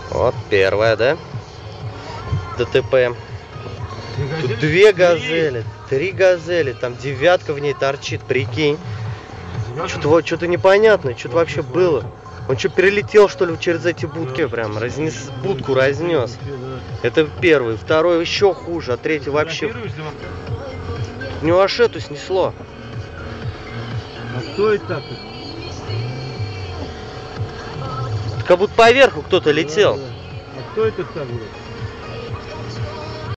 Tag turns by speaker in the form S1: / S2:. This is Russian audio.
S1: Вот первая, да? ДТП. Тут 2 газели, 3 газели, там 9 в ней торчит, прикинь. Что-то непонятное, что-то вообще было. Он что, перелетел, что ли, через эти будки прям? Будку разнес. Это первый. Второй еще хуже, а третий вообще... У него аж эту снесло.
S2: А что это так?
S1: Как будто поверху кто-то летел.
S2: Да. А кто это так, блядь?